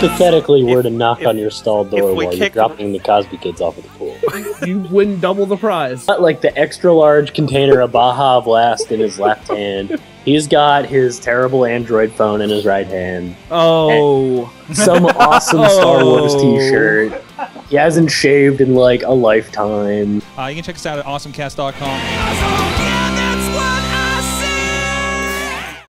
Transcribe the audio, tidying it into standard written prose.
hypothetically were to knock on your stall door while you're kick dropping the Cosby kids off of the pool. You win double the prize. Got, like, the extra large container of Baja Blast in his left hand. He's got his terrible Android phone in his right hand. Oh. Some awesome Star Wars t-shirt. He hasn't shaved in like a lifetime. You can check us out at awesomecast.com.